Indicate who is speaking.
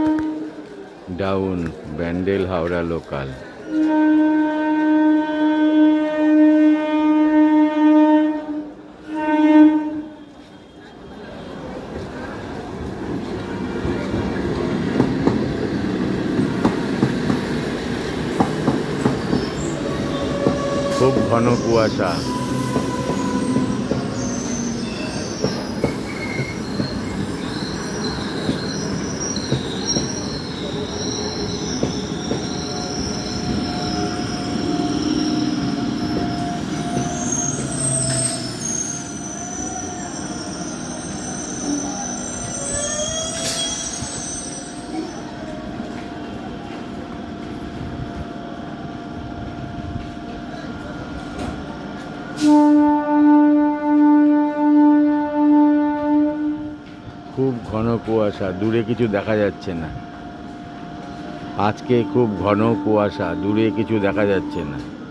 Speaker 1: Down Bandel Howrah local. খুব ঘন কুয়াশা। খুব ঘন কুয়াশা, দূরে কিছু দেখা যাচ্ছে না। আজকে খুব ঘন কুয়াশা, দূরে কিছু দেখা যাচ্ছে না।